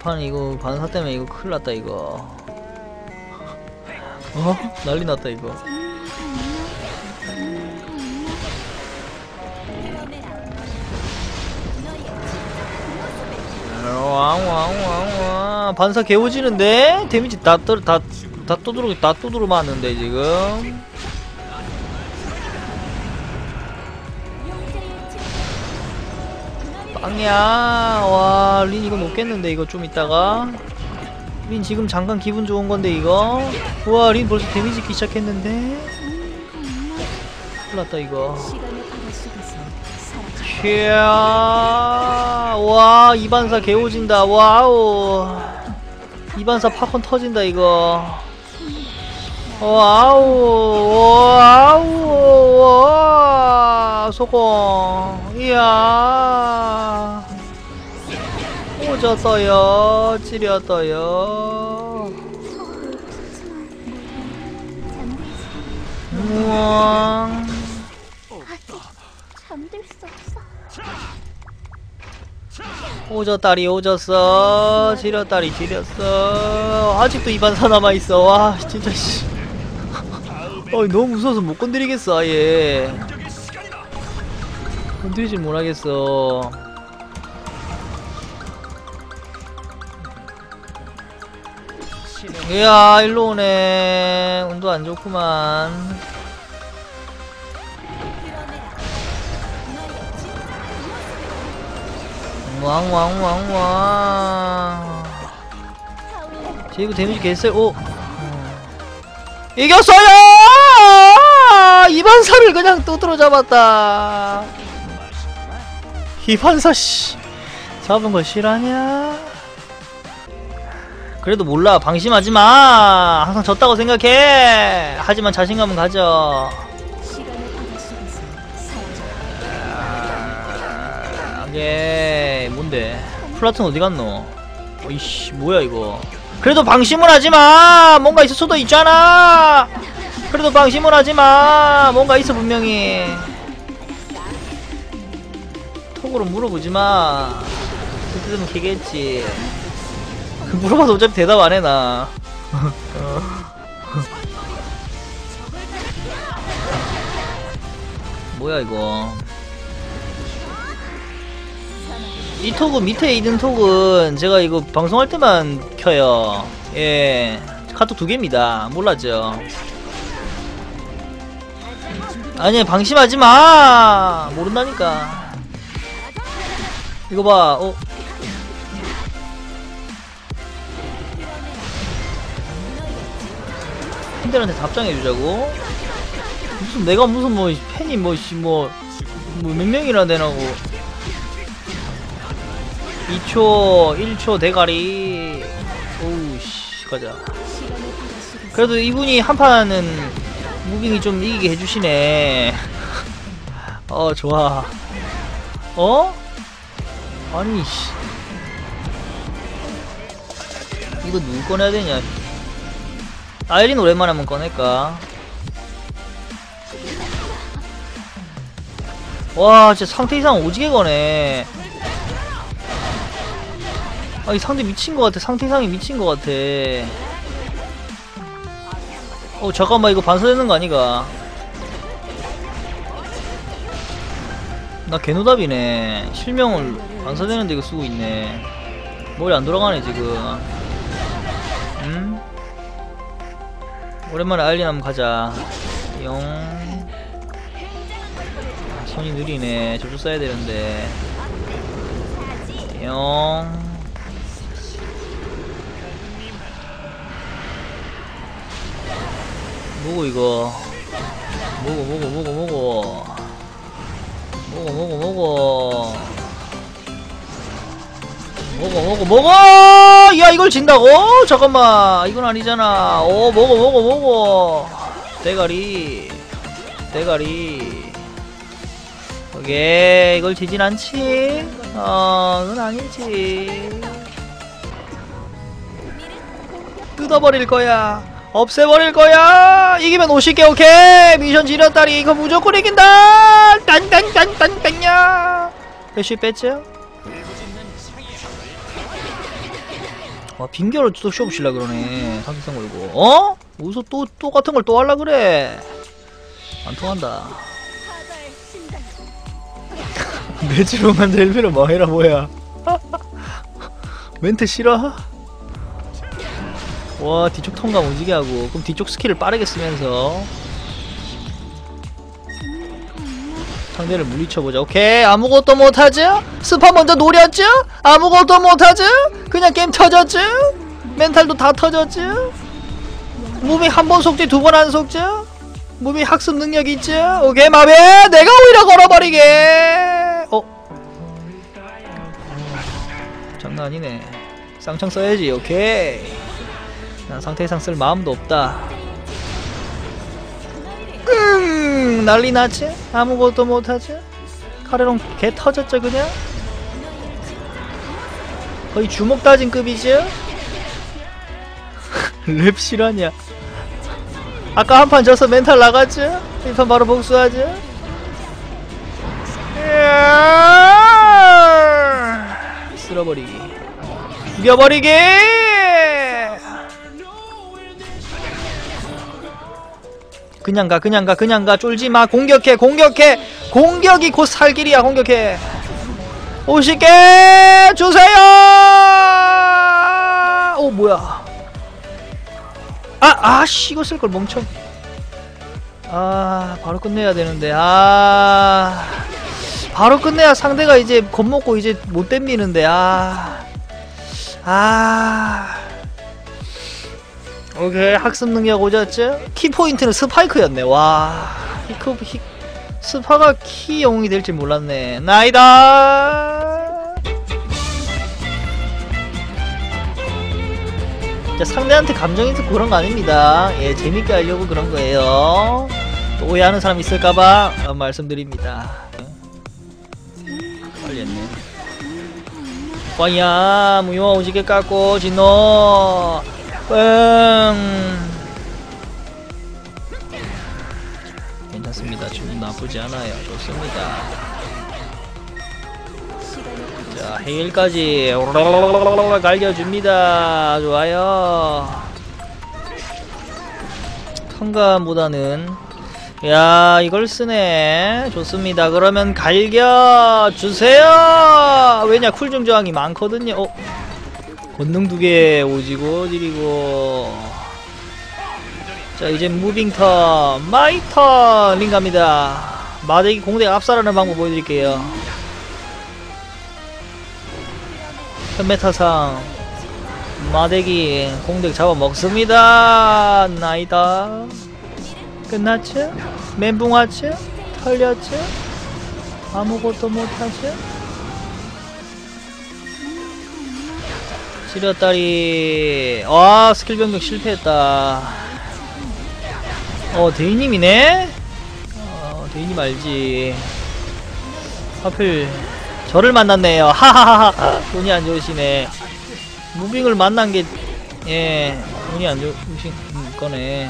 판 이거 반사 때문에 이거 큰일 났다 이거. 난리 났다 이거. 왕왕왕왕 반사 개오지는데? 데미지 다 또드러 맞는데 지금. 빵야. 와 린 이거 못겠는데 이거 좀 이따가. 린 지금 잠깐 기분 좋은건데 이거. 우와 린 벌써 데미지 기 시작했는데. 큰일났다 이거. 캬. 와 이반사 개오진다. 와우 이반사 팝콘 터진다 이거. 와우 와우 와 소공. 이야 오졌어요. 찌렸어요. 우왕 잠들 수 없어. 오졌다리 오졌어. 지렸다리 지렸어. 아직도 이반사 남아있어. 와 진짜 씨. 너무 무서워서 못 건드리겠어 아예. 건드리질 못하겠어. 이야 일로 오네. 운도 안 좋구만. 왕왕왕왕. 제이브 데미지 개쎄. 오 이겼어요! 이반사를 그냥 뚜드러 잡았다. 이반사 씨 잡은 거 실화냐? 그래도 몰라. 방심하지마. 항상 졌다고 생각해. 하지만 자신감은 가져. 예 뭔데? 플라톤 어디갔노? 이씨 뭐야 이거. 그래도 방심은 하지마. 뭔가 있을 수도 있잖아. 그래도 방심은 하지마. 뭔가 있어 분명히. 톡으로 물어보지마. 그때 되면 걔겠지. 물어봐도 어차피 대답 안해 나. 뭐야 이거. 이 톡은 밑에 있는 톡은 제가 이거 방송할 때만 켜요. 예 카톡 2개입니다 몰랐죠? 아니 방심하지마. 모른다니까. 이거 봐. 팬들한테 답장해주자고? 무슨 내가 무슨 뭐 팬이 뭐 몇 명이나 되나고. 2초 1초 대가리. 오우씨 가자. 그래도 이분이 한판은 무빙이 좀 이기게 해주시네. 좋아. 아니 씨 이거 누구 꺼내야 되냐. 아이린 오랜만에 한번 꺼낼까. 와 진짜 상태 이상 오지게 거네. 이 상대 미친것 같아. 상태 이상이 미친것 같아. 잠깐만 이거 반사되는 거 아니가. 나 개노답이네. 실명을 반사되는데 이거 쓰고 있네. 머리 안 돌아가네 지금. 응? 오랜만에 아일린 한번 가자. 용. 손이 느리네. 저쪽 써야 되는데. 용. 뭐고 이거. 뭐고. 야 이걸 진다고? 잠깐만 이건 아니잖아. 뭐고. 대가리. 오케이 이걸 지진 않지? 그건 아니지. 뜯어버릴 거야. 없애버릴 거야. 이기면 50개. 오케이 미션 지렸다리. 이거 무조건 이긴다. 딴딴딴딴딴야. 몇시 뺐죠? 와, 빙결을 또 씌워보실라 그러네. 상승 걸고. 어? 어디서 또 같은 걸 또 할라 그래? 안 통한다. 내지롱한 델비는 뭐해라 뭐야. 멘트 싫어? 와, 뒤쪽 통감 오지게 하고. 그럼 뒤쪽 스킬을 빠르게 쓰면서 상대를 물리쳐보자. 오케이, 아무것도 못하죠? 스파 먼저 노렸죠? 아무것도 못하죠? 그냥 게임 터졌죠? 멘탈도 다 터졌죠? 무빙 한 번 속지 두 번 안 속죠? 무빙 학습 능력 있죠? 오케이, 마베! 내가 오히려 걸어버리게! 장난 아니네. 쌍창 써야지. 오케이. 난 상태 이상 쓸 마음도 없다. 난리 났지? 아무것도 못하지? 카레롱 개 터졌죠 그냥? 거의 주먹 다진 급이죠? 랩 실화냐? 아까 한 판 져서 멘탈 나갔죠? 이 판 바로 복수하죠? 쓸어버리기, 죽여버리기! 그냥 가, 그냥 가, 그냥 가. 쫄지마. 공격해, 공격해. 공격이 곧 살길이야. 공격해. 50개 주세요. 오, 뭐야. 아씨, 이거 쓸걸 멍청. 바로 끝내야 되는데. 바로 끝내야 상대가 이제 겁먹고 이제 못 댐비는데. 오케이, 학습 능력 오졌죠? 키포인트는 스파이크였네. 와, 스파가 키 영웅이 될지 몰랐네. 나이다. 자, 상대한테 감정이 있고 그런 거 아닙니다. 예, 재밌게 하려고 그런 거예요. 또 오해하는 사람 있을까봐 말씀드립니다. 빨리 했네. 와야, 무효 오지게 깎고, 진노. 괜찮습니다. 지금 나쁘지 않아요. 좋습니다. 자, 헤일까지 갈겨줍니다. 좋아요. 통감보다는 야, 이걸 쓰네. 좋습니다. 그러면 갈겨주세요. 왜냐, 쿨중 저항이 많거든요. 권능 2개 오지고 지리고. 자, 이제 무빙 턴, 마이 턴 링 갑니다. 마대기 공대 압살하는 방법 보여드릴게요. 현메타상 마대기 공대 잡아먹습니다. 나이다. 끝났죠? 멘붕 왔죠? 털렸죠? 아무것도 못하죠? 지렸다리. 와, 스킬 변경 실패했다. 대인님이네? 대인님 알지. 하필 저를 만났네요. 하하하하. 운이 안 좋으시네. 무빙을 만난 게, 예, 운이 안 좋으신 거네.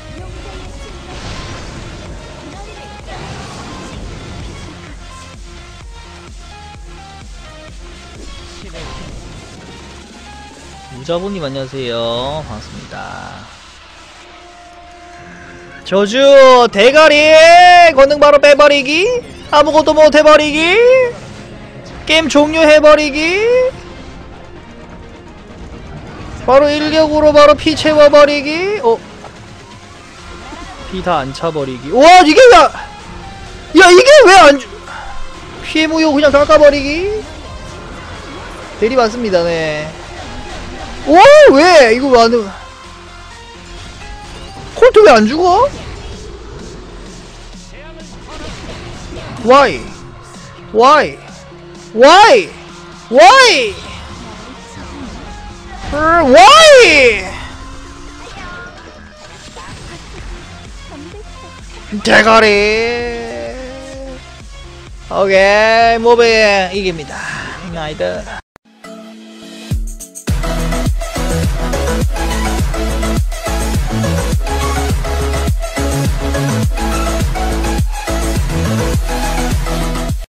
무자보님 안녕하세요. 반갑습니다. 저주 대가리 권능 바로 빼버리기, 아무것도 못해버리기, 게임 종료해버리기, 바로 인력으로 바로 피 채워버리기. 피 다 안 차버리기. 와, 이게 왜, 야, 이게 왜 안 피해 무효 그냥 깎아버리기. 대리 맞습니다. 네. 오, 왜 이거 안 콜트 왜 안 죽어? Why? Why? Why? Why? Why? 대가리. 오케이, 모베 이깁니다. 나이스.